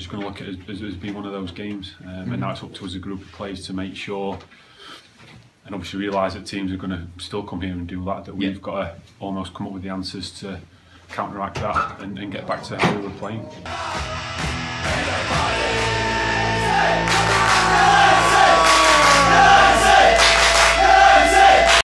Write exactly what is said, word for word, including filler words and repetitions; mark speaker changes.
Speaker 1: just going to look at it as, as being one of those games, um, mm-hmm. and now it's up to us as a group of players to make sure, and obviously realise that teams are going to still come here and do that, that we've yeah. got to almost come up with the answers to counteract that and, and get back to how we were playing.